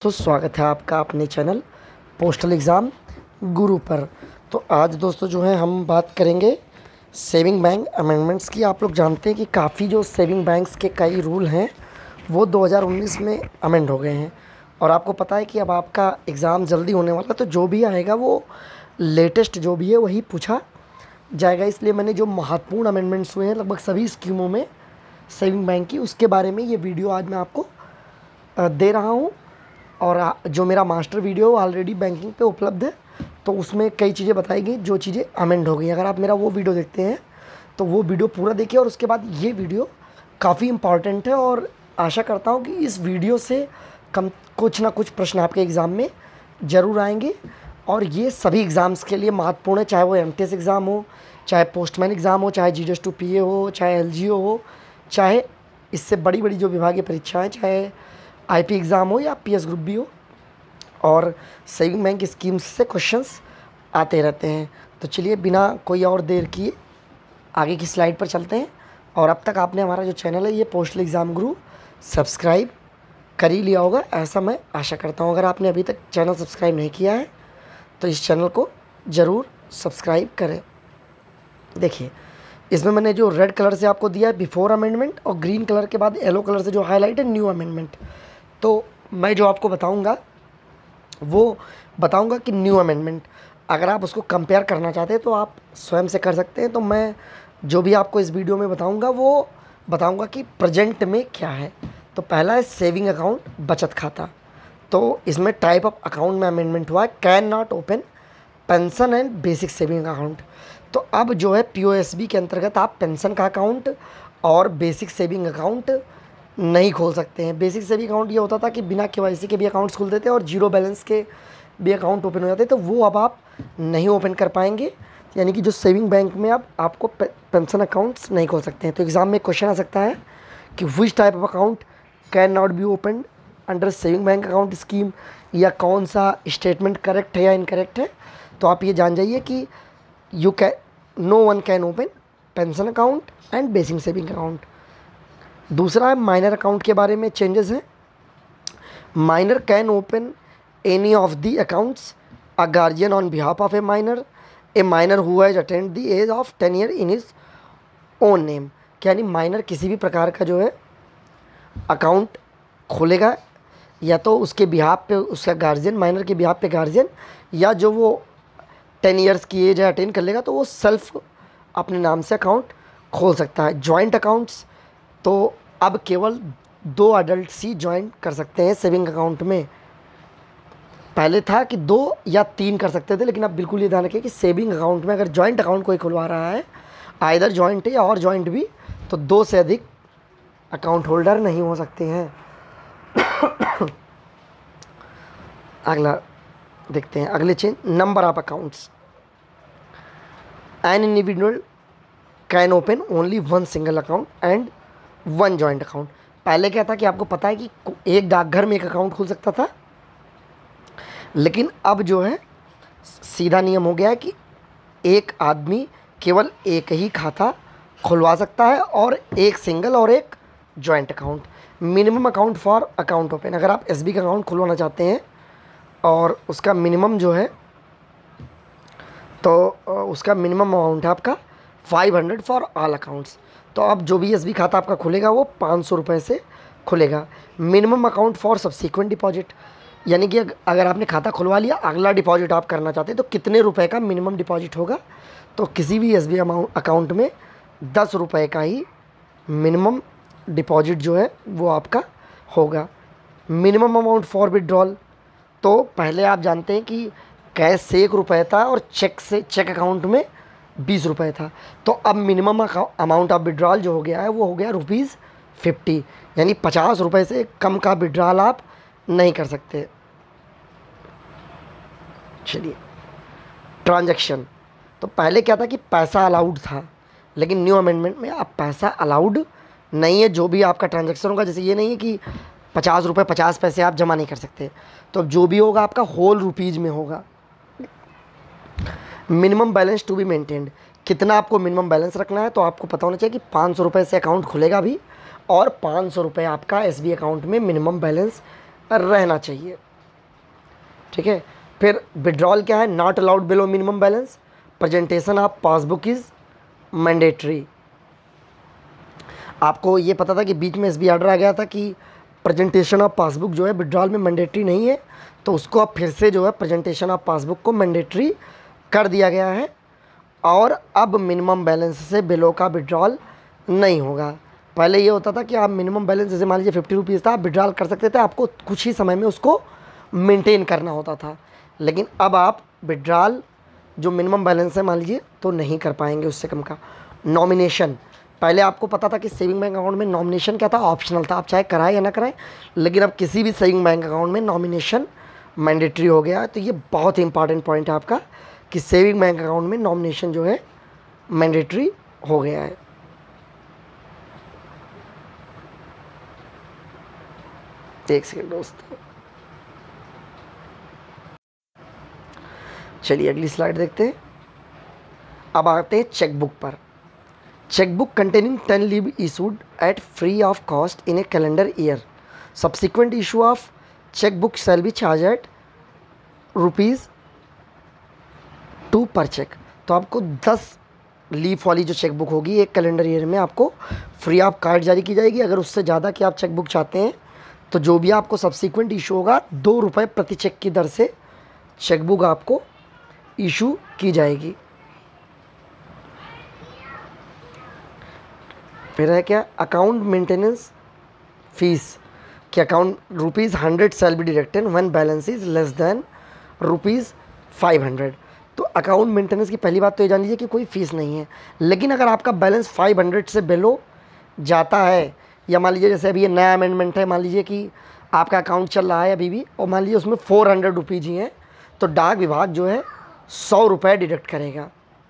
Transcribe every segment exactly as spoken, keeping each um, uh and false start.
तो स्वागत है आपका अपने चैनल पोस्टल एग्ज़ाम गुरु पर। तो आज दोस्तों जो है हम बात करेंगे सेविंग बैंक अमेंडमेंट्स की। आप लोग जानते हैं कि काफ़ी जो सेविंग बैंक्स के कई रूल हैं वो दो हज़ार उन्नीस में अमेंड हो गए हैं और आपको पता है कि अब आपका एग्ज़ाम जल्दी होने वाला है, तो जो भी आएगा वो लेटेस्ट जो भी है वही पूछा जाएगा। इसलिए मैंने जो महत्वपूर्ण अमेंडमेंट्स हुए हैं लगभग सभी स्कीमों में सेविंग बैंक की, उसके बारे में ये वीडियो आज मैं आपको दे रहा हूँ। और जो मेरा मास्टर वीडियो ऑलरेडी बैंकिंग पे उपलब्ध है, तो उसमें कई चीज़ें बताई गई जो चीज़ें अमेंड हो गई। अगर आप मेरा वो वीडियो देखते हैं तो वो वीडियो पूरा देखिए और उसके बाद ये वीडियो काफ़ी इम्पॉर्टेंट है और आशा करता हूँ कि इस वीडियो से कम कुछ ना कुछ प्रश्न आपके एग्ज़ाम में ज़रूर आएंगे। और ये सभी एग्ज़ाम्स के लिए महत्वपूर्ण है, चाहे वो एम टी एस एग्ज़ाम हो, चाहे पोस्टमैन एग्ज़ाम हो, चाहे G D S to P A हो, चाहे एल जी ओ हो, चाहे इससे बड़ी बड़ी जो विभागीय परीक्षाएँ, चाहे आई पी एग्ज़ाम हो या पी एस ग्रुप भी हो। और सेविंग बैंक स्कीम्स से क्वेश्चंस आते रहते हैं। तो चलिए बिना कोई और देर किए आगे की स्लाइड पर चलते हैं। और अब तक आपने हमारा जो चैनल है ये पोस्टल एग्ज़ाम गुरु सब्सक्राइब कर ही लिया होगा, ऐसा मैं आशा करता हूँ। अगर आपने अभी तक चैनल सब्सक्राइब नहीं किया है तो इस चैनल को ज़रूर सब्सक्राइब करें। देखिए इसमें मैंने जो रेड कलर से आपको दिया है बिफोर अमेंडमेंट और ग्रीन कलर के बाद येलो कलर से जो हाईलाइट है न्यू अमेंडमेंट। तो मैं जो आपको बताऊंगा वो बताऊंगा कि न्यू अमेंडमेंट, अगर आप उसको कंपेयर करना चाहते हैं तो आप स्वयं से कर सकते हैं। तो मैं जो भी आपको इस वीडियो में बताऊंगा वो बताऊंगा कि प्रेजेंट में क्या है। तो पहला है सेविंग अकाउंट, बचत खाता। तो इसमें टाइप ऑफ अकाउंट में अमेंडमेंट हुआ है, can not open pension and basic saving account. तो अब जो है पी ओ एस बी के अंतर्गत आप पेंशन का अकाउंट और बेसिक सेविंग अकाउंट नहीं खोल सकते हैं। बेसिक सेविंग अकाउंट ये होता था कि बिना के वाई सी के भी अकाउंट्स खुलते थे और जीरो बैलेंस के भी अकाउंट ओपन हो जाते, तो वो अब आप नहीं ओपन कर पाएंगे। यानी कि जो सेविंग बैंक में अब आपको पेंशन अकाउंट्स नहीं खोल सकते हैं। तो एग्ज़ाम में क्वेश्चन आ सकता है कि which type of account can not be open under saving bank account scheme, या कौन सा स्टेटमेंट करेक्ट है या इनकरेक्ट है। तो आप ये जान जाइए कि you can no one can open pension account and basic saving account. दूसरा है माइनर अकाउंट के बारे में चेंजेस हैं। Minor can open any of the accounts a guardian on behalf of a minor a minor who has attend the age of ten year in his own name. यानी minor किसी भी प्रकार का जो है अकाउंट खोलेगा या तो उसके बिहाफ पे उसका गार्जियन, माइनर के बिहाफ पे गार्जियन, या जो वो टेन ईयर्स की एज है अटेंड कर लेगा तो वो सेल्फ अपने नाम से अकाउंट खोल सकता है। जॉइंट अकाउंट्स तो अब केवल दो अडल्ट ही ज्वाइन कर सकते हैं सेविंग अकाउंट में। पहले था कि दो या तीन कर सकते थे, लेकिन अब बिल्कुल ये ध्यान रखिए कि सेविंग अकाउंट में अगर जॉइंट अकाउंट कोई खुलवा रहा है, आइदर जॉइंट है या और जॉइंट भी, तो दो से अधिक अकाउंट होल्डर नहीं हो सकते हैं। अगला देखते हैं, अगले change number of accounts. An individual can open only one single account and one joint account. पहले क्या था कि आपको पता है कि एक डाकघर में एक अकाउंट खुल सकता था, लेकिन अब जो है सीधा नियम हो गया है कि एक आदमी केवल एक ही खाता खुलवा सकता है और एक सिंगल और एक joint account. Minimum account for account open, अगर आप एस बी का अकाउंट खुलवाना चाहते हैं और उसका मिनिमम जो है तो उसका मिनिमम अमाउंट है आपका five hundred for all accounts. तो अब जो भी एस बी खाता आपका खुलेगा वो पाँच सौ रुपये से खुलेगा। Minimum account for subsequent deposit, यानी कि अगर आपने खाता खुलवा लिया, अगला डिपॉजिट आप करना चाहते हैं तो कितने रुपए का मिनिमम डिपॉजिट होगा। तो किसी भी एस बी अमाउंट अकाउंट में दस रुपये का ही मिनिमम डिपॉजिट जो है वो आपका होगा। मिनिमम अमाउंट फॉर विड्रॉल, तो पहले आप जानते हैं कि कैश से एक रुपये था और चेक से चेक अकाउंट में बीस रुपये था। तो अब मिनिमम अमाउंट ऑफ विड्रॉल जो हो गया है वो हो गया रुपीज़ फिफ्टी, यानी पचास रुपये से कम का विड्रॉल आप नहीं कर सकते। चलिए ट्रांजैक्शन, तो पहले क्या था कि पैसा अलाउड था, लेकिन न्यू अमेंडमेंट में अब पैसा अलाउड नहीं है। जो भी आपका ट्रांजैक्शन होगा, जैसे ये नहीं है कि पचास रुपये पचास पैसे आप जमा नहीं कर सकते, तो जो भी होगा आपका होल रुपीज़ में होगा। Minimum balance to be maintained, कितना आपको मिनिमम बैलेंस रखना है, तो आपको पता होना चाहिए कि पाँच सौ रुपये से अकाउंट खुलेगा भी और पाँच सौ रुपये आपका एस बी अकाउंट में मिनिमम बैलेंस रहना चाहिए। ठीक है। फिर विड्रॉल क्या है, not allowed below minimum balance, presentation of passbook is mandatory. आपको ये पता था कि बीच में एस बी ऑर्डर आ गया था कि प्रेजेंटेशन ऑफ पासबुक जो है विड्रॉल में मैंडेटरी नहीं है, तो उसको अब फिर से जो है प्रेजेंटेशन ऑफ पासबुक को मैंडेटरी कर दिया गया है। और अब मिनिमम बैलेंस से बिलो का विड्रॉल नहीं होगा। पहले ये होता था कि आप मिनिमम बैलेंस जैसे मान लीजिए फिफ्टी रुपीज़ था, आप विड्रॉल कर सकते थे, आपको कुछ ही समय में उसको मेंटेन करना होता था। लेकिन अब आप विड्रॉल जो मिनिमम बैलेंस है मान लीजिए तो नहीं कर पाएंगे उससे कम का। नॉमिनेशन, पहले आपको पता था कि सेविंग बैंक अकाउंट में नॉमिनेशन क्या था, ऑप्शनल था, आप चाहे कराएं या ना कराएं। लेकिन अब किसी भी सेविंग बैंक अकाउंट में नॉमिनेशन मैंडेटरी हो गया है। तो ये बहुत ही इंपॉर्टेंट पॉइंट है आपका कि सेविंग बैंक अकाउंट में नॉमिनेशन जो है मैंडेटरी हो गया है। एक सेकेंड दोस्तों, चलिए अगली स्लाइड देखते हैं। अब आते हैं चेकबुक पर। Chequebook containing ten leave issued at free of cost in a calendar year, subsequent issue of chequebook shall be charge at rupees two per cheque. तो आपको दस लीफ वाली जो चेकबुक होगी एक कैलेंडर ईयर में आपको फ्री ऑफ कार्ड जारी की जाएगी। अगर उससे ज़्यादा की आप चेकबुक चाहते हैं तो जो भी आपको सब्सिक्वेंट इशू होगा दो रुपये प्रति चेक की दर से चेकबुक आपको इशू की जाएगी। फिर है क्या, अकाउंट मेंटेनेंस फीस कि account rupees hundred shall be deducted when balance is less than rupees five hundred. तो अकाउंट मेंटेनेंस की पहली बात तो ये जान लीजिए कि कोई फ़ीस नहीं है। लेकिन अगर आपका बैलेंस फाइव हंड्रेड से बिलो जाता है, या मान लीजिए जैसे अभी ये नया अमेंडमेंट है, मान लीजिए कि आपका अकाउंट चल रहा है अभी भी और मान लीजिए उसमें फोर हंड्रेड रुपीज़ ही हैं, तो डाक विभाग जो है सौ रुपये डिडक्ट करेगा।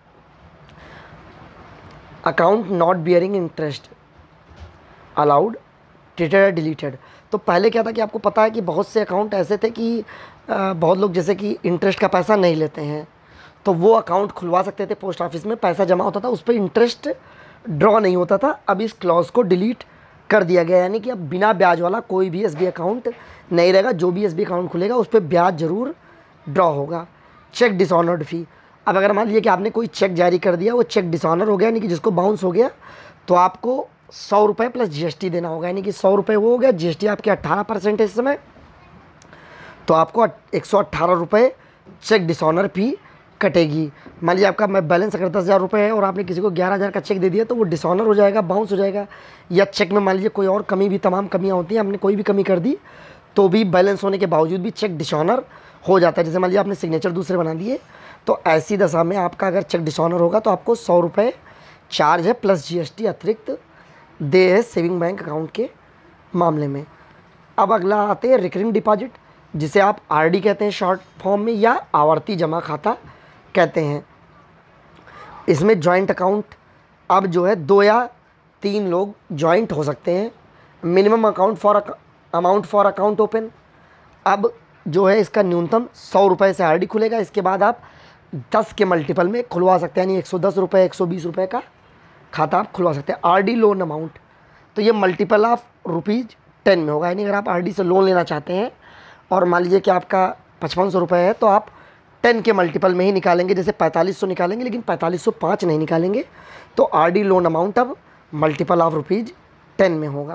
Account not bearing interest allowed treated deleted. तो पहले क्या था कि आपको पता है कि बहुत से अकाउंट ऐसे थे कि आ, बहुत लोग जैसे कि इंटरेस्ट का पैसा नहीं लेते हैं, तो वो अकाउंट खुलवा सकते थे पोस्ट ऑफिस में, पैसा जमा होता था, उस पर इंटरेस्ट ड्रॉ नहीं होता था। अब इस क्लॉज को डिलीट कर दिया गया, यानी कि अब बिना ब्याज वाला कोई भी एसबीआई अकाउंट नहीं रहेगा। जो भी एसबीआई अकाउंट खुलेगा उस पर ब्याज जरूर ड्रॉ होगा। चेक डिसऑनर्ड फ़ी, अब अगर मान लीजिए कि आपने कोई चेक जारी कर दिया, वो चेक डिसऑनर हो गया यानी कि जिसको बाउंस हो गया, तो आपको सौ रुपये प्लस जीएसटी देना होगा। यानी कि सौ रुपये वो हो गया, जीएसटी आपके अट्ठारह परसेंट है इस समय, तो आपको एक सौ अट्ठारह रुपये चेक डिसऑनर फी कटेगी। मान लीजिए आपका बैलेंस अगर दस हज़ार रुपये है और आपने किसी को ग्यारह हज़ार का चेक दे दिया, तो वो डिसऑनर हो जाएगा, बाउंस हो जाएगा। या चेक में मान लीजिए कोई और कमी भी, तमाम कमियाँ होती हैं, आपने कोई भी कमी कर दी तो भी बैलेंस होने के बावजूद भी चेक डिसऑनर हो जाता है। जैसे मान लीजिए आपने सिग्नेचर दूसरे बना दिए, तो ऐसी दशा में आपका अगर चेक डिसऑनर होगा तो आपको सौ रुपये चार्ज है प्लस जीएसटी अतिरिक्त दे है सेविंग बैंक अकाउंट के मामले में। अब अगला आते हैं रिकरिंग डिपॉजिट, जिसे आप आरडी कहते हैं शॉर्ट फॉर्म में, या आवर्ती जमा खाता कहते हैं। इसमें जॉइंट अकाउंट अब जो है दो या तीन लोग जॉइंट हो सकते हैं। Minimum account for amount for account open, अब जो है इसका न्यूनतम सौ रुपये से आरडी खुलेगा। इसके बाद आप दस के मल्टीपल में खुलवा सकते हैं, यानी एक सौ दस रुपये एक सौ बीस रुपये का खाता आप खुलवा सकते हैं। आरडी लोन अमाउंट, तो ये मल्टीपल ऑफ रुपीज़ टेन में होगा, यानी अगर आप आरडी से लोन लेना चाहते हैं और मान लीजिए कि आपका पचपन सौ रुपये है, तो आप टेन के मल्टीपल में ही निकालेंगे, जैसे पैंतालीस सौ निकालेंगे, लेकिन पैंतालीस सौ पाँच नहीं निकालेंगे। तो आरडी लोन अमाउंट अब मल्टीपल ऑफ रुपीज़ टेन में होगा।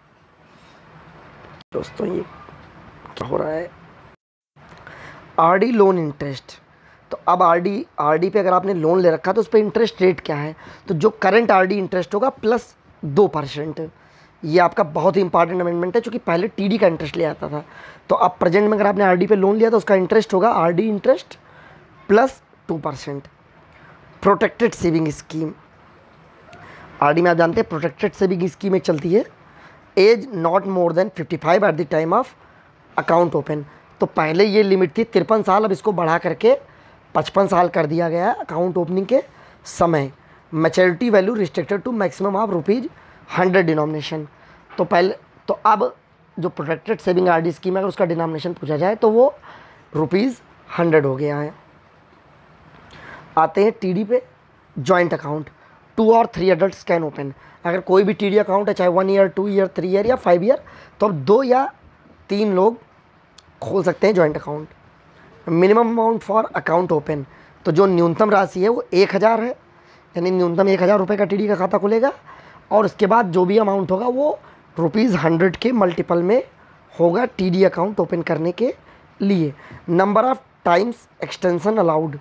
दोस्तों ये क्या हो रहा है, आरडी लोन इंटरेस्ट। तो अब आरडी आरडी पे अगर आपने लोन ले रखा तो उस पर इंटरेस्ट रेट क्या है, तो जो करंट आरडी इंटरेस्ट होगा प्लस दो परसेंट। ये आपका बहुत ही इंपॉर्टेंट अमेंडमेंट है, क्योंकि पहले टीडी का इंटरेस्ट ले आता था, तो अब प्रेजेंट में अगर आपने आरडी पे लोन लिया तो उसका इंटरेस्ट होगा RD interest plus two percent. Protected saving scheme, RD में आप जानते हैं प्रोटेक्टेड सेविंग स्कीम एक चलती है, age not more than fifty five at the time of account open. तो पहले ये लिमिट थी तिरपन साल, अब इसको बढ़ा करके पचपन साल कर दिया गया है अकाउंट ओपनिंग के समय। Maturity value restricted to maximum of rupees hundred denomination. तो पहले तो अब जो प्रोटेक्टेड सेविंग आरडी स्कीम है, अगर उसका डिनोमिनेशन पूछा जाए तो वो रुपीज़ हंड्रेड हो गया है। आते हैं टीडी पे, जॉइंट अकाउंट, टू और थ्री एडल्ट्स कैन ओपन। अगर कोई भी टीडी अकाउंट है, चाहे one year two year three year या फाइव ईयर, तो अब दो या तीन लोग खोल सकते हैं joint account. Minimum amount for account open, तो जो न्यूनतम राशि है वो एक हज़ार है, यानी न्यूनतम एक हज़ार रुपये का टीडी का खाता खुलेगा। और उसके बाद जो भी अमाउंट होगा वो रुपीज़ हंड्रेड के मल्टीपल में होगा टीडी अकाउंट ओपन करने के लिए। Number of times extension allowed,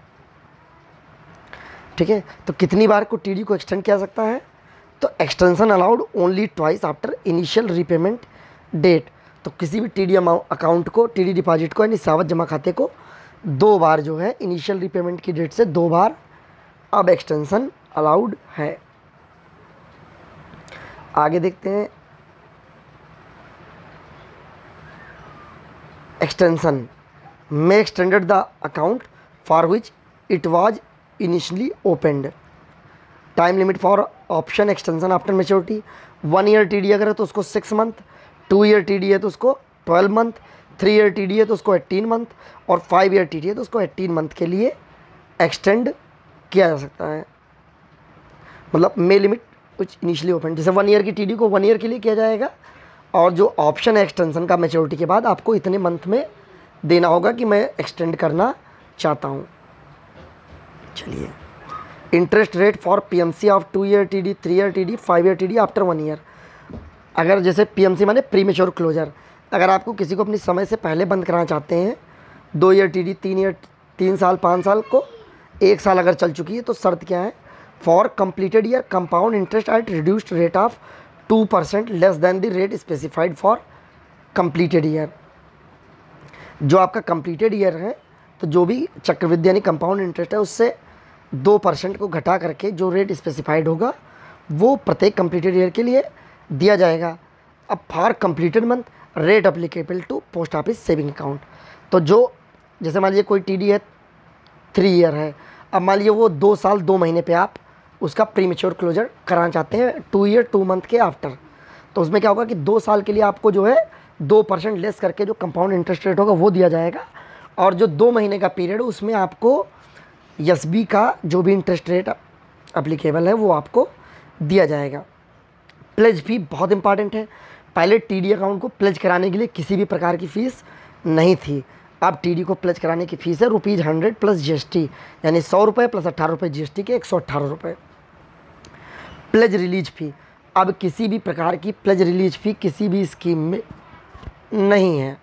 ठीक है, तो कितनी बार को टीडी को एक्सटेंड किया सकता है, तो extension allowed only twice after initial repayment date. तो किसी भी टीडी अकाउंट को, टीडी डिपॉजिट को यानी सावधि जमा खाते को दो बार जो है इनिशियल रीपेमेंट की डेट से दो बार अब एक्सटेंशन अलाउड है। आगे देखते हैं एक्सटेंशन में extended the account for which it was initially opened. Time limit for option extension after maturity, one year TD अगर है तो उसको six month, two year TD है तो उसको twelve month, three year TD है तो उसको एट्टीन मंथ और फाइव ईयर टीडी है तो उसको एट्टीन मंथ के लिए एक्सटेंड किया जा सकता है। मतलब मे लिमिट कुछ इनिशियली ओपन, जैसे वन ईयर की टीडी को वन ईयर के लिए किया जाएगा और जो ऑप्शन है एक्सटेंशन का मैच्योरिटी के बाद आपको इतने मंथ में देना होगा कि मैं एक्सटेंड करना चाहता हूँ। चलिए, interest rate for PMC of two year TD, three year TD, five year TD after one year. अगर जैसे पीएमसी माने प्रीमेच्योर क्लोजर, अगर आपको किसी को अपनी समय से पहले बंद कराना चाहते हैं, दो ईयर टीडी, तीन ईयर, तीन साल, पाँच साल को एक साल अगर चल चुकी है तो शर्त क्या है, for completed year compound interest at reduced rate of two percent less than the rate specified for completed year. जो आपका कंप्लीटेड ईयर है तो जो भी चक्रवृद्धि यानी कंपाउंड इंटरेस्ट है उससे दो परसेंट को घटा करके जो रेट स्पेसिफाइड होगा वो प्रत्येक कंप्लीटेड ईयर के लिए दिया जाएगा। अब for completed month rate applicable to post office saving account, तो जो जैसे मान लीजिए कोई टीडी है थ्री ईयर है, अब मान लीजिए वो दो साल दो महीने पे आप उसका प्रीमेच्योर क्लोजर कराना चाहते हैं टू ईयर टू मंथ के आफ्टर, तो उसमें क्या होगा कि दो साल के लिए आपको जो है दो परसेंट लेस करके जो कंपाउंड इंटरेस्ट रेट होगा वो दिया जाएगा और जो दो महीने का पीरियड है उसमें आपको एस बी का जो भी इंटरेस्ट रेट अप्लीकेबल है वो आपको दिया जाएगा। प्लेज फी बहुत इंपॉर्टेंट है। पहले टीडी अकाउंट को प्लेज कराने के लिए किसी भी प्रकार की फ़ीस नहीं थी, अब टीडी को प्लेज कराने की फ़ीस है रुपीज़ हंड्रेड प्लस जीएसटी, यानी सौ रुपये प्लस अट्ठारह रुपये जीएसटी के एक सौ अट्ठारह रुपये। प्लेज रिलीज फ़ी, अब किसी भी प्रकार की प्लेज रिलीज फ़ी किसी भी स्कीम में नहीं है।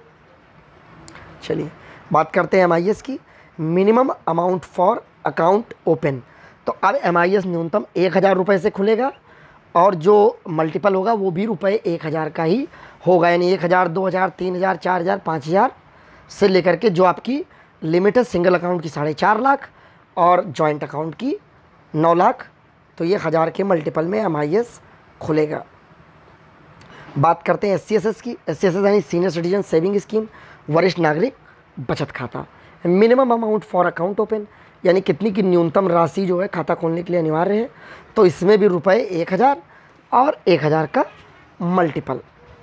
चलिए बात करते हैं एमआईएस की। Minimum amount for account open, तो अब एमआईएस न्यूनतम एक हज़ार रुपये से खुलेगा और जो मल्टीपल होगा वो भी रुपये एक हज़ार का ही होगा, यानी एक हज़ार, दो हज़ार, तीन हज़ार, चार हज़ार, पाँच हज़ार से लेकर के जो आपकी लिमिट है सिंगल अकाउंट की साढ़े चार लाख और जॉइंट अकाउंट की नौ लाख, तो ये हज़ार के मल्टीपल में एमआईएस खुलेगा। बात करते हैं एस सी एस एस की। एस सी एस एस यानी सीनियर सिटीजन सेविंग स्कीम, वरिष्ठ नागरिक बचत खाता। Minimum amount for account open, यानी कितनी की न्यूनतम राशि जो है खाता खोलने के लिए अनिवार्य है, तो इसमें भी रुपए एक हज़ार और एक हज़ार का मल्टीपल।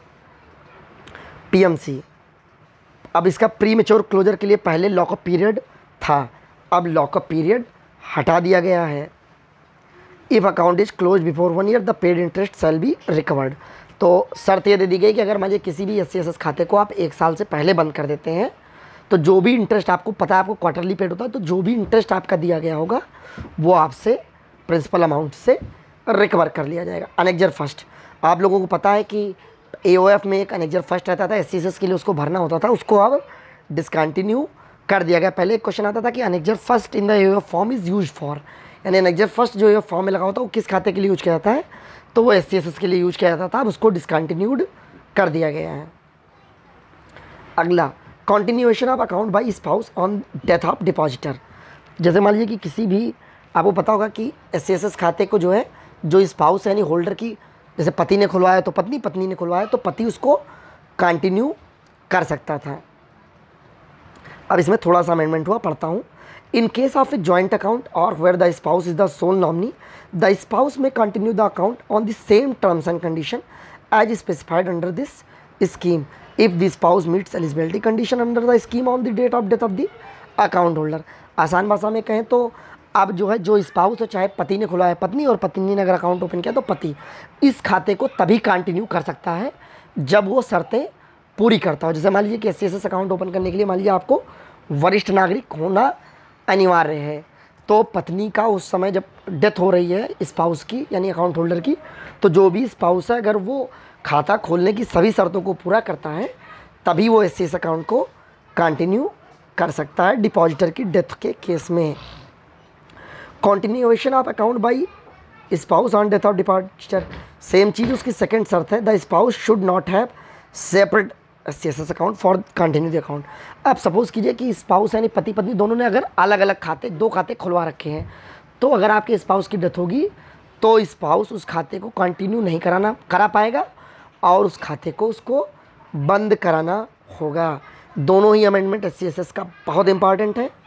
पीएमसी, अब इसका प्री मेच्योर क्लोजर के लिए पहले लॉकअप पीरियड था, अब लॉकअप पीरियड हटा दिया गया है। If account is close before one year the paid interest shall be recovered, तो शर्त ये दे दी गई कि अगर मान लीजिए किसी भी एस सी एस एस खाते को आप एक साल से पहले बंद कर देते हैं तो जो भी इंटरेस्ट आपको पता है, आपको क्वार्टरली पेड होता है, तो जो भी इंटरेस्ट आपका दिया गया होगा वो आपसे प्रिंसिपल अमाउंट से रिकवर कर लिया जाएगा। अनेक्जर फर्स्ट, आप लोगों को पता है कि ए ओ एफ में एक अनेक्जर फर्स्ट रहता था, एस सी एस एस के लिए उसको भरना होता था, उसको अब डिसकंटिन्यू कर दिया गया। पहले एक क्वेश्चन आता था कि annexure first in the A O F form is use for, यानी अनेक्जर फर्स्ट जो ए ओ एफ फॉर्म में लगा होता है वो किस खाते के लिए यूज किया जाता है, तो वो एस सी एस एस के लिए यूज किया जाता था, अब उसको डिसकंटिन्यूड कर दिया गया है। अगला, continuation of account by spouse on death of depositor. जैसे मान लीजिए कि किसी भी, आपको पता होगा कि एस सी एस एस खाते को जो है जो स्पाउस यानी होल्डर की, जैसे पति ने खुलवाया तो पत्नी, पत्नी ने खुलवाया तो पति उसको कंटिन्यू कर सकता था। अब इसमें थोड़ा सा अमेंडमेंट हुआ, पढ़ता हूँ। In case of a joint account और where the spouse is the sole nominee, the spouse may continue the account on the same terms and condition as specified under this scheme if the spouse meets eligibility condition under the scheme on the date of death of the account holder। आसान भाषा में कहें तो अब जो है जो spouse हो, चाहे पति ने खुलवाया पत्नी और पत्नी ने अगर अकाउंट ओपन किया तो पति इस खाते को तभी कंटिन्यू कर सकता है जब वो शर्तें पूरी करता हो। जैसे मान लीजिए कि S C S S account open करने के लिए मान लीजिए आपको वरिष्ठ नागरिक होना अनिवार्य है। तो पत्नी का उस समय जब डेथ हो रही है स्पाउस की यानी अकाउंट होल्डर की, तो जो भी स्पाउस है अगर वो खाता खोलने की सभी शर्तों को पूरा करता है तभी वो एस सी एस अकाउंट को कंटिन्यू कर सकता है डिपॉजिटर की डेथ के केस में। Continuation of account by spouse on death of depositor, same चीज़ उसकी सेकंड शर्त है, the spouse should not have separate C S S account for continue the account. अब सपोज़ कीजिए कि स्पाउस यानी पति पत्नी दोनों ने अगर अलग अलग खाते दो खाते खुलवा रखे हैं, तो अगर आपके स्पाउस की डेथ होगी तो स्पाउस उस खाते को कंटिन्यू नहीं कराना करा पाएगा और उस खाते को उसको बंद कराना होगा। दोनों ही amendment S C S S का बहुत इंपॉर्टेंट है।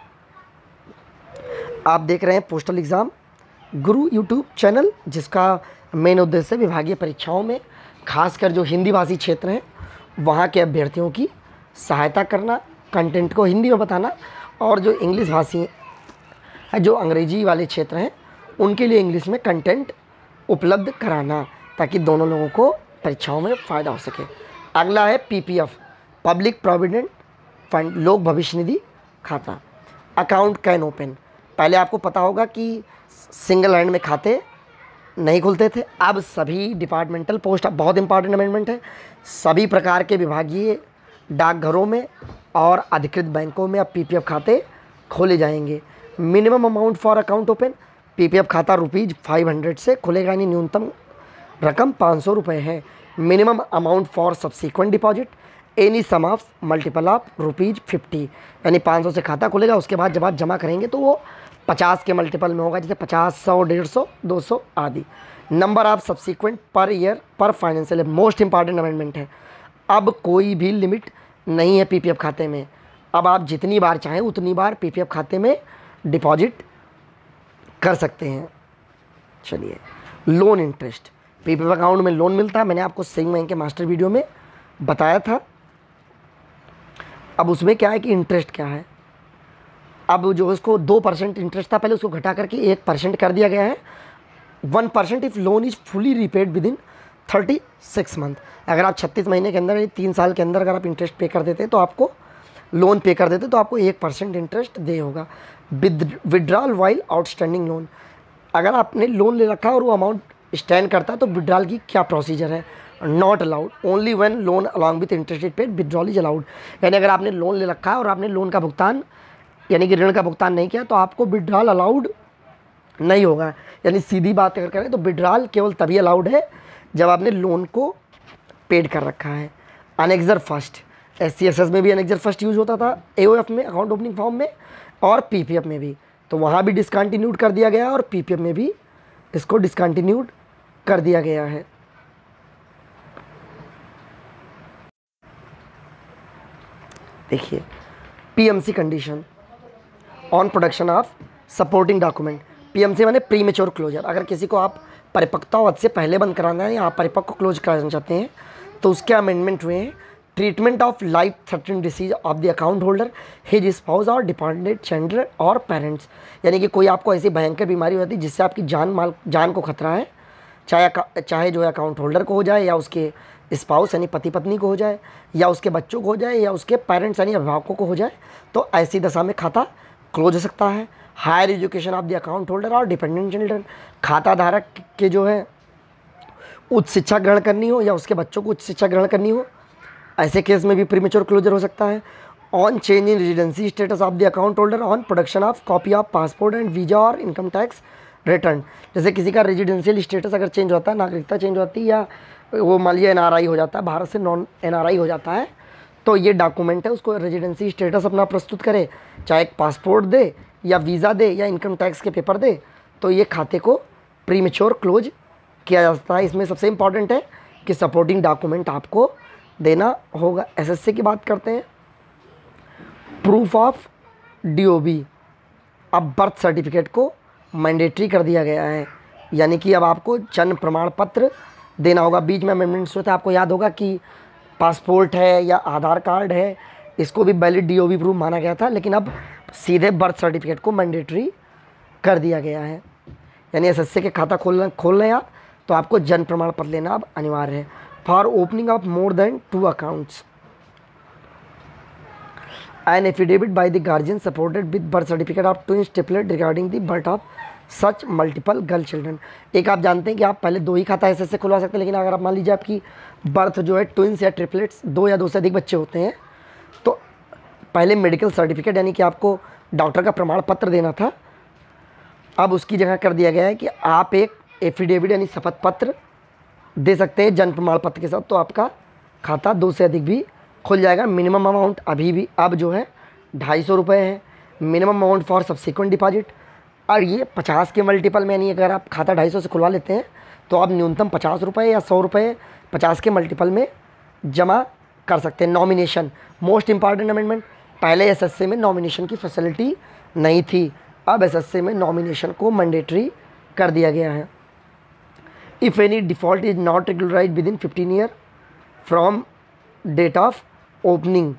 आप देख रहे हैं postal exam guru YouTube channel, जिसका मेन उद्देश्य विभागीय परीक्षाओं में खासकर जो हिंदी भाषी क्षेत्र हैं वहाँ के अभ्यर्थियों की सहायता करना, कंटेंट को हिंदी में बताना, और जो इंग्लिश भाषी है जो अंग्रेजी वाले क्षेत्र हैं उनके लिए इंग्लिश में कंटेंट उपलब्ध कराना ताकि दोनों लोगों को परीक्षाओं में फ़ायदा हो सके। अगला है P P F, public provident fund, लोक भविष्य निधि खाता। अकाउंट कैन ओपन, पहले आपको पता होगा कि सिंगल हैंड में खाते नहीं खुलते थे, अब सभी डिपार्टमेंटल पोस्ट, बहुत इंपॉर्टेंट अमेंडमेंट है, सभी प्रकार के विभागीय डाकघरों में और अधिकृत बैंकों में अब पी पी एफ खाते खोले जाएंगे। Minimum amount for account open, P P F खाता रुपीज़ फाइव हंड्रेड से खुलेगा यानी न्यूनतम रकम पाँच सौ रुपये है। Minimum amount for subsequent deposit any sum of multiple of rupees fifty, यानी पाँच सौ से खाता खुलेगा, उसके बाद जब आप जमा करेंगे तो वो पचास के मल्टीपल में होगा, जैसे पचास, सौ, डेढ़ सौ, दो सौ आदि। Number of subsequent per year per financial, most important amendment है। अब कोई भी लिमिट नहीं है पी पी एफ खाते में, अब आप जितनी बार चाहें उतनी बार पी पी एफ खाते में डिपॉजिट कर सकते हैं। चलिए, loan interest, P P F account में लोन मिलता है, मैंने आपको सेविंग बैंक के मास्टर वीडियो में बताया था। अब उसमें क्या है कि इंटरेस्ट क्या है, अब जो उसको दो परसेंट इंटरेस्ट था पहले उसको घटा करके एक परसेंट कर दिया गया है। One percent if loan is fully repaid within thirty six month, अगर आप छत्तीस महीने के अंदर तीन साल के अंदर अगर आप इंटरेस्ट पे कर देते तो आपको लोन पे कर देते तो आपको एक परसेंट इंटरेस्ट दे होगा। विड्रॉल वाइल आउटस्टैंडिंग लोन, अगर आपने लोन ले रखा और वो अमाउंट स्टैंड करता है तो विड्रॉल की क्या प्रोसीजर है, not allowed, only when loan along with interest paid withdrawal is allowed. यानी अगर आपने लोन ले रखा है और आपने लोन का भुगतान यानी कि ऋण का भुगतान नहीं किया तो आपको विड्रॉल अलाउड नहीं होगा। यानी सीधी बात अगर करें तो विड्रॉल केवल तभी अलाउड है जब आपने लोन को पेड कर रखा है। Annexure first, S C S S में भी अनेक्जर फर्स्ट यूज़ होता था, ए ओ एफ में अकाउंट ओपनिंग फॉर्म में, और पी पी एफ में भी, तो वहाँ भी डिसकंटिन्यूड कर दिया गया और पी पी एफ में भी इसको डिसकंटिन्यूड कर दिया गया है। देखिए, P M C condition on production of supporting document, P M C माने प्री मेच्योर क्लोजर, अगर किसी को आप परिपक्वता अवधि से पहले बंद कराना है या आप परिपक्व क्लोज कराना चाहते हैं तो उसके अमेंडमेंट हुए हैं। Treatment of life threatening disease of the account holder, his spouse और डिपेंडेंट चिल्ड्रन और पेरेंट्स, यानी कि कोई आपको ऐसी भयंकर बीमारी हो जाती है जिससे आपकी जान माल जान को खतरा है, चाहे चाहे जो है अकाउंट होल्डर को हो जाए या उसके स्पाउस यानी पति पत्नी को हो जाए या उसके बच्चों को हो जाए या उसके पेरेंट्स यानी अभिभावकों को हो जाए, तो ऐसी दशा में खाता क्लोज हो सकता है। Higher education of the account holder और डिपेंडेंट चिल्ड्रन, खाता धारक के जो है उच्च शिक्षा ग्रहण करनी हो या उसके बच्चों को उच्च शिक्षा ग्रहण करनी हो, ऐसे केस में भी प्रीमेच्योर क्लोजर हो सकता है। On change in residency status of the account holder on production of copy of passport and visa और इनकम टैक्स रिटर्न, जैसे किसी का रेजिडेंशियल स्टेटस अगर चेंज होता है, नागरिकता चेंज होती है या वो मान लीजिए एन आर आई हो जाता है, भारत से नॉन एन आर आई हो जाता है, तो ये डॉक्यूमेंट है उसको रेजिडेंसी स्टेटस अपना प्रस्तुत करे, चाहे एक पासपोर्ट दे या वीज़ा दे या इनकम टैक्स के पेपर दे, तो ये खाते को प्रीमेच्योर क्लोज किया जा सकता है। इसमें सबसे इम्पॉर्टेंट है कि सपोर्टिंग डॉक्यूमेंट आपको देना होगा। एस एस सी की बात करते हैं, proof of D O B, अब बर्थ सर्टिफिकेट को मैंडेटरी कर दिया गया है, यानी कि अब आपको जन्म प्रमाण पत्र देना होगा। बीच में अमेंडमेंट्स होते हैं, आपको याद होगा कि पासपोर्ट है या आधार कार्ड है, इसको भी valid D O B proof माना गया था, लेकिन अब सीधे बर्थ सर्टिफिकेट को मैंडेटरी कर दिया गया है। यानी एस एस सी के खाता खोलना खोल रहे हैं आप तो आपको जन्म प्रमाण पत्र लेना अब अनिवार्य है। For opening of more than two accounts, an affidavit by the guardian supported with birth certificate of twins triplet regarding the birth of such multiple girl children. एक आप जानते हैं कि आप पहले दो ही खाता ऐसे ऐसे खुलवा सकते हैं, लेकिन अगर आप मान लीजिए आपकी बर्थ जो है ट्विंस या ट्रिपलेट्स, दो या दो से अधिक बच्चे होते हैं, तो पहले मेडिकल सर्टिफिकेट यानी कि आपको डॉक्टर का प्रमाण पत्र देना था, अब उसकी जगह कर दिया गया है कि आप एक एफिडेविट यानी शपथ पत्र दे सकते हैं जन्म प्रमाण पत्र के साथ, तो आपका खाता दो से अधिक भी खुल जाएगा। मिनिमम अमाउंट अभी भी अब जो है ढाई सौ रुपये है minimum amount for subsequent deposit, और ये पचास के मल्टीपल में, यानी अगर आप खाता ढाई सौ से खुलवा लेते हैं तो आप न्यूनतम पचास रुपये या सौ रुपये पचास के मल्टीपल में जमा कर सकते हैं। नॉमिनेशन मोस्ट इंपॉर्टेंट अमेंडमेंट, पहले एसएससी में नॉमिनेशन की फैसिलिटी नहीं थी, अब एसएससी में नॉमिनेशन को मैंडेटरी कर दिया गया है। If any default is not regularise within fifteen year from date of opening,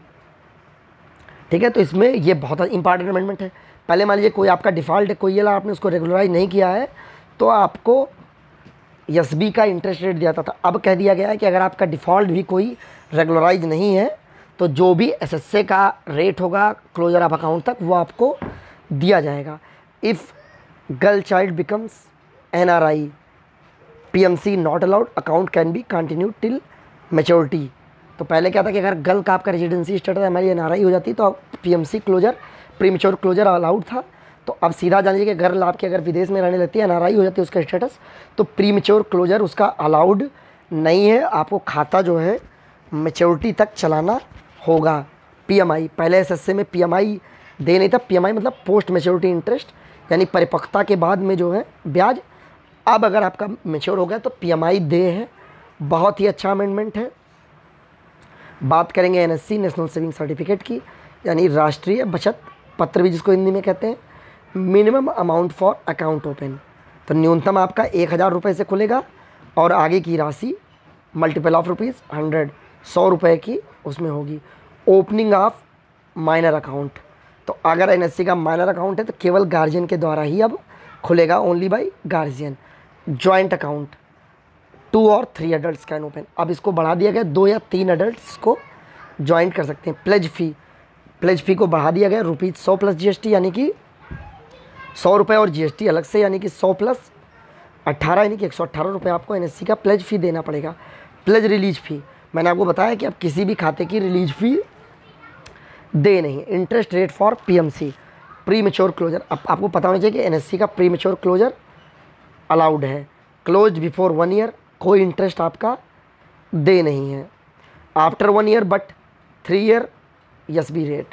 ठीक है। तो इसमें ये बहुत इंपॉर्टेंट अमेंडमेंट है। पहले मान लीजिए कोई आपका डिफ़ॉल्ट है, कोई ये आपने उसको रेगुलराइज नहीं किया है तो आपको एसबी का इंटरेस्ट रेट दिया था, अब कह दिया गया है कि अगर आपका डिफ़ॉल्ट भी कोई रेगुलराइज नहीं है तो जो भी एसएससी का रेट होगा क्लोजर ऑफ अकाउंट तक वो आपको दिया जाएगा। If girl child becomes N R I PMC not allowed, account can be continue till maturity. तो पहले क्या था कि अगर गर्ल का आपका रेजिडेंसी स्टेटस हमारी एन आर आई हो जाती तो PMC closure premature closure allowed था, तो अब सीधा जान लीजिए कि गर्ल आपकी अगर विदेश में रहने लगती है, एन आर आई हो जाती है उसका स्टेटस, तो प्रीमेच्योर क्लोजर उसका अलाउड नहीं है। आपको खाता जो है मैच्योरिटी तक चलाना होगा। पीएमआई, पहले एसएससी में पीएमआई दे नहीं था, पीएमआई मतलब पोस्ट मैच्योरिटी इंटरेस्ट, यानी परिपक्वता के बाद में जो है ब्याज। अब अगर आपका मैच्योर हो गया तो पीएमआई दे है, बहुत ही अच्छा अमेंडमेंट है। बात करेंगे एनएससी नेशनल सेविंग सर्टिफिकेट की, यानी राष्ट्रीय बचत पत्र भी जिसको हिंदी में कहते हैं। Minimum amount for account open, तो न्यूनतम आपका एक हज़ार रुपये से खुलेगा और आगे की राशि मल्टीपल ऑफ रुपीज़ हंड्रेड सौ रुपये की उसमें होगी। ओपनिंग ऑफ माइनर अकाउंट, तो अगर एनएससी का माइनर अकाउंट है तो केवल गार्जियन के द्वारा ही अब खुलेगा, only by guardian. Joint account, two और थ्री अडल्ट कैन ओपन, अब इसको बढ़ा दिया गया, दो या तीन अडल्ट्स को ज्वाइंट कर सकते हैं। प्लेज फी, प्लेज फी को बढ़ा दिया गया रुपीज़ सौ प्लस जीएसटी, यानी कि सौ रुपये और जीएसटी अलग से, यानी कि सौ प्लस अट्ठारह यानी कि एक सौ अट्ठारह रुपये आपको एनएससी का प्लेज फ़ी देना पड़ेगा। प्लेज रिलीज फ़ी, मैंने आपको बताया कि आप किसी भी खाते की रिलीज फ़ी दे नहीं। Interest rate for PMC premature closure, अब आपको पता होना चाहिए कि एनएससी का प्री मेच्योर क्लोजर अलाउड है। क्लोज बिफोर वन ईयर, कोई इंटरेस्ट आपका दे नहीं है। After one year but three year SB rate,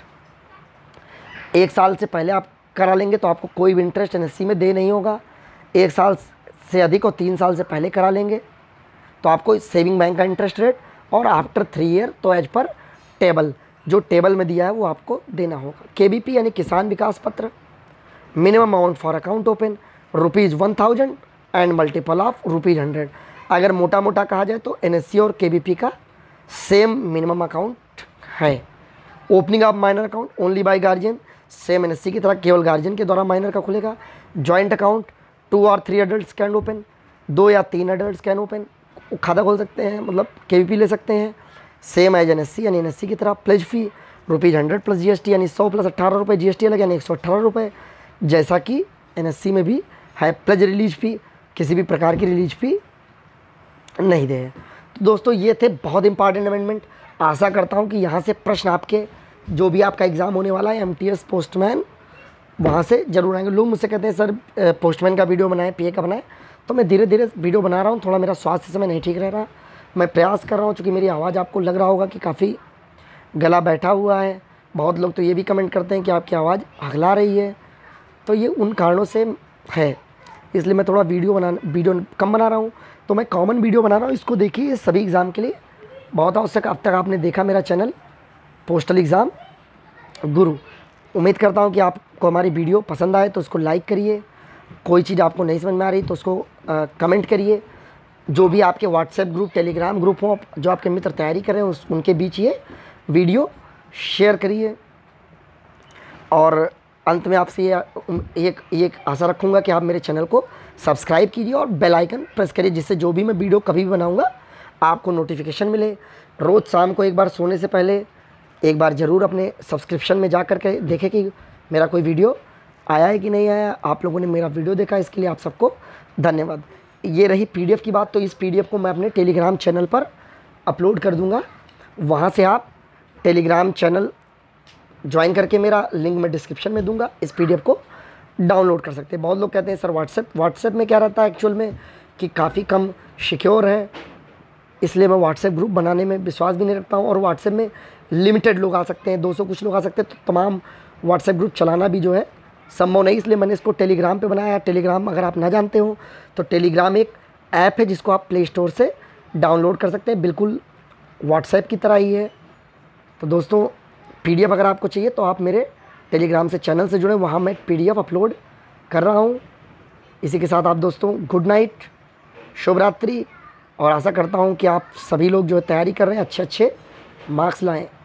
एक साल से पहले आप करा लेंगे तो आपको कोई भी इंटरेस्ट एनएससी में दे नहीं होगा। एक साल से अधिक और तीन साल से पहले करा लेंगे तो आपको सेविंग बैंक का इंटरेस्ट रेट, और आफ्टर थ्री ईयर तो एज पर टेबल, जो टेबल में दिया है वो आपको देना होगा। केबीपी यानी Kisan Vikas Patra, minimum amount for account open rupees one thousand and multiple of rupees hundred. अगर मोटा मोटा कहा जाए तो एनएससी और केबीपी का सेम मिनिमम अकाउंट है। Opening of minor account only by guardian, same NSC की तरह केवल गार्जियन के द्वारा माइनर का खुलेगा। जॉइंट अकाउंट, टू और थ्री अडल्ट्स कैन ओपन, दो या तीन अडल्ट्स कैन ओपन खाता खोल सकते हैं, मतलब केवीपी ले सकते हैं। सेम एज एनएससी यानी एनएससी की तरह। Pledge fee rupees hundred plus GST, यानी सौ प्लस अट्ठारह रुपये जीएसटी अलग, यानी एक सौ अट्ठारह रुपये, जैसा कि एनएससी में भी है। प्लेज रिलीज फी, किसी भी प्रकार की रिलीज फी नहीं दे। तो दोस्तों ये थे बहुत इंपॉर्टेंट अमेंडमेंट। आशा करता हूँ कि यहाँ से प्रश्न आपके जो भी आपका एग्ज़ाम होने वाला है एमटीएस पोस्टमैन, वहाँ से जरूर आएंगे। लोग मुझसे कहते हैं सर पोस्टमैन का वीडियो बनाएं, पीए का बनाएं, तो मैं धीरे धीरे वीडियो बना रहा हूँ। थोड़ा मेरा स्वास्थ्य समय नहीं ठीक रह रहा, मैं प्रयास कर रहा हूँ। चूँकि मेरी आवाज़ आपको लग रहा होगा कि काफ़ी गला बैठा हुआ है। बहुत लोग तो ये भी कमेंट करते हैं कि आपकी आवाज़ हगला रही है, तो ये उन कारणों से है, इसलिए मैं थोड़ा वीडियो बना वीडियो कम बना रहा हूँ। तो मैं कॉमन वीडियो बना रहा हूँ, इसको देखिए सभी एग्ज़ाम के लिए बहुत आवश्यक। अब तक आपने देखा मेरा चैनल पोस्टल एग्ज़ाम गुरु। उम्मीद करता हूँ कि आपको हमारी वीडियो पसंद आए तो उसको लाइक करिए। कोई चीज़ आपको नहीं समझ में आ रही तो उसको आ, कमेंट करिए। जो भी आपके व्हाट्सएप ग्रुप, टेलीग्राम ग्रुप हो, जो आपके मित्र तैयारी कर रहे हैं, उस उनके बीच ये वीडियो शेयर करिए। और अंत में आपसे ये एक एक आशा रखूँगा कि आप मेरे चैनल को सब्सक्राइब कीजिए और बेल आइकन प्रेस करिए, जिससे जो भी मैं वीडियो कभी भी बनाऊँगा आपको नोटिफिकेशन मिले। रोज़ शाम को एक बार सोने से पहले एक बार ज़रूर अपने सब्सक्रिप्शन में जा कर के देखें कि मेरा कोई वीडियो आया है कि नहीं आया। आप लोगों ने मेरा वीडियो देखा, इसके लिए आप सबको धन्यवाद। ये रही पीडीएफ की बात, तो इस पीडीएफ को मैं अपने टेलीग्राम चैनल पर अपलोड कर दूंगा। वहाँ से आप टेलीग्राम चैनल ज्वाइन करके, मेरा लिंक मैं डिस्क्रिप्शन में दूंगा, इस पीडीएफ को डाउनलोड कर सकते हैं। बहुत लोग कहते हैं सर व्हाट्सएप व्हाट्सएप में क्या रहता है एक्चुअल में कि काफ़ी कम सिक्योर है, इसलिए मैं व्हाट्सएप ग्रुप बनाने में विश्वास भी नहीं रखता हूँ। और व्हाट्सएप में लिमिटेड लोग आ सकते हैं, दो सौ कुछ लोग आ सकते हैं, तो तमाम व्हाट्सएप ग्रुप चलाना भी जो है संभव नहीं, इसलिए मैंने इसको टेलीग्राम पे बनाया। टेलीग्राम अगर आप ना जानते हो तो टेलीग्राम एक ऐप है जिसको आप प्ले स्टोर से डाउनलोड कर सकते हैं, बिल्कुल व्हाट्सएप की तरह ही है। तो दोस्तों पीडीएफ अगर आपको चाहिए तो आप मेरे टेलीग्राम से चैनल से जुड़े, वहाँ मैं पीडीएफ अपलोड कर रहा हूँ। इसी के साथ आप दोस्तों गुड नाइट, शुभ रात्रि, और आशा करता हूँ कि आप सभी लोग जो तैयारी कर रहे हैं अच्छे अच्छे मार्क्स लाएँ।